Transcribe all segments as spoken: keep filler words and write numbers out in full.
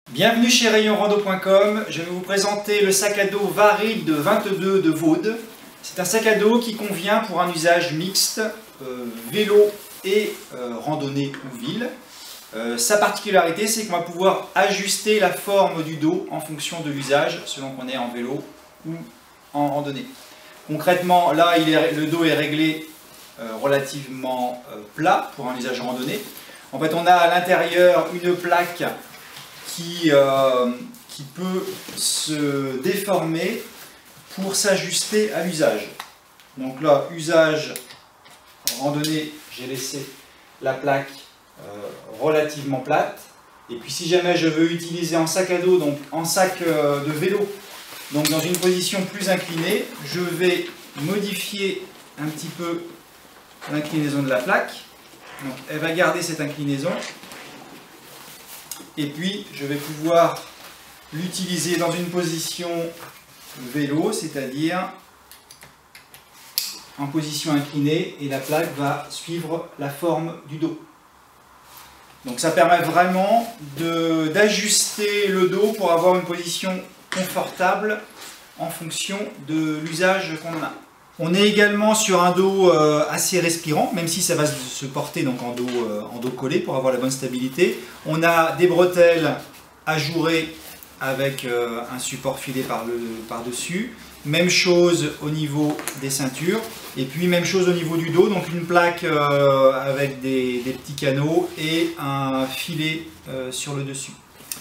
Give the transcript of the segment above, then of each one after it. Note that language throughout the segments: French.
Bienvenue chez rayon rando point com, je vais vous présenter le sac à dos Varid de vingt-deux de Vaude. C'est un sac à dos qui convient pour un usage mixte, euh, vélo et euh, randonnée ou ville. Euh, sa particularité, c'est qu'on va pouvoir ajuster la forme du dos en fonction de l'usage, selon qu'on est en vélo ou en randonnée. Concrètement, là, il est, le dos est réglé euh, relativement euh, plat pour un usage randonnée. En fait, on a à l'intérieur une plaque qui, euh, qui peut se déformer pour s'ajuster à l'usage. Donc là, usage randonnée, j'ai laissé la plaque euh, relativement plate. Et puis si jamais je veux utiliser en sac à dos, donc en sac euh, de vélo, donc dans une position plus inclinée, je vais modifier un petit peu l'inclinaison de la plaque. Donc elle va garder cette inclinaison. Et puis je vais pouvoir l'utiliser dans une position vélo, c'est-à-dire en position inclinée, et la plaque va suivre la forme du dos. Donc ça permet vraiment d'ajuster le dos pour avoir une position confortable en fonction de l'usage qu'on en a. On est également sur un dos euh, assez respirant, même si ça va se porter donc en dos, euh, en dos collé pour avoir la bonne stabilité. On a des bretelles ajourées avec euh, un support filé par le, par-dessus. Même chose au niveau des ceintures. Et puis même chose au niveau du dos, donc une plaque euh, avec des, des petits canaux et un filet euh, sur le dessus.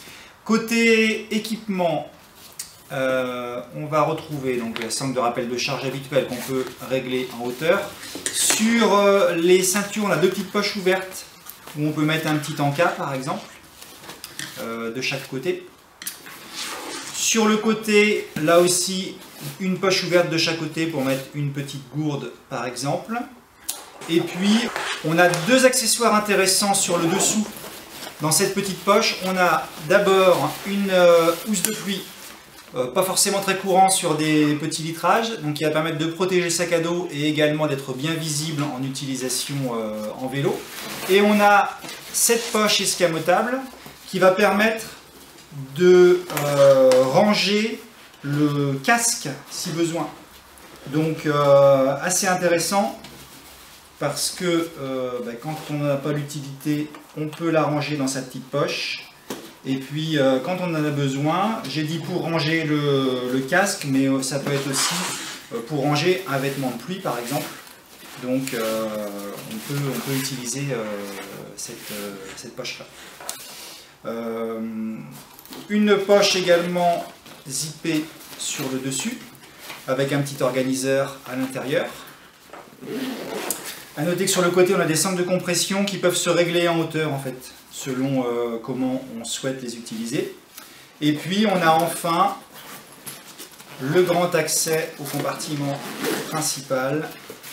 Côté équipement, Euh, on va retrouver donc la centre de rappel de charge habituelle qu'on peut régler en hauteur. Sur euh, les ceintures, on a deux petites poches ouvertes où on peut mettre un petit en-cas par exemple, euh, de chaque côté. Sur le côté, là aussi, une poche ouverte de chaque côté pour mettre une petite gourde par exemple. Et puis, on a deux accessoires intéressants sur le dessous. Dans cette petite poche, on a d'abord une euh, housse de pluie. Euh, pas forcément très courant sur des petits litrages, donc qui va permettre de protéger le sac à dos et également d'être bien visible en utilisation euh, en vélo. Et on a cette poche escamotable qui va permettre de euh, ranger le casque si besoin. Donc euh, assez intéressant parce que euh, bah, quand on n'a pas l'utilité, on peut la ranger dans sa petite poche. Et puis euh, quand on en a besoin, j'ai dit pour ranger le, le casque, mais euh, ça peut être aussi euh, pour ranger un vêtement de pluie par exemple. Donc euh, on, peut, on peut utiliser euh, cette, euh, cette poche là. Euh, une poche également zippée sur le dessus, avec un petit organiseur à l'intérieur. A noter que sur le côté on a des centres de compression qui peuvent se régler en hauteur en fait, selon euh, comment on souhaite les utiliser. Et puis on a enfin le grand accès au compartiment principal.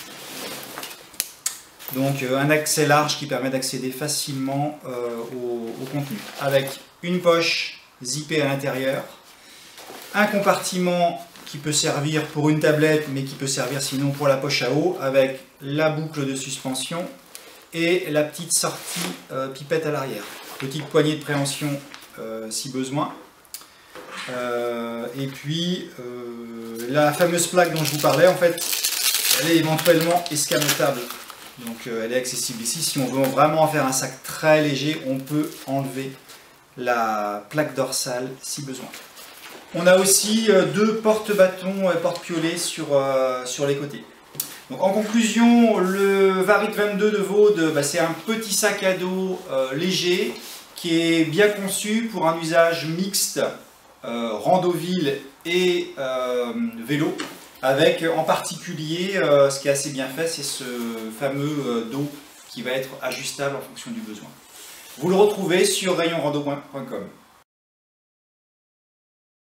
Donc euh, un accès large qui permet d'accéder facilement euh, au, au contenu. Avec une poche zippée à l'intérieur, un compartiment qui peut servir pour une tablette, mais qui peut servir sinon pour la poche à eau, avec la boucle de suspension et la petite sortie euh, pipette à l'arrière. Petite poignée de préhension euh, si besoin. Euh, et puis euh, la fameuse plaque dont je vous parlais, en fait, elle est éventuellement escamotable. Donc euh, elle est accessible ici. Si on veut vraiment en faire un sac très léger, on peut enlever la plaque dorsale si besoin. On a aussi euh, deux porte-bâtons et porte-piolets sur, euh, sur les côtés. Donc en conclusion, le Varid vingt-deux de Vaude, bah, c'est un petit sac à dos euh, léger qui est bien conçu pour un usage mixte, euh, rando-ville et euh, vélo, avec en particulier, euh, ce qui est assez bien fait, c'est ce fameux euh, dos qui va être ajustable en fonction du besoin. Vous le retrouvez sur rayon rando point com.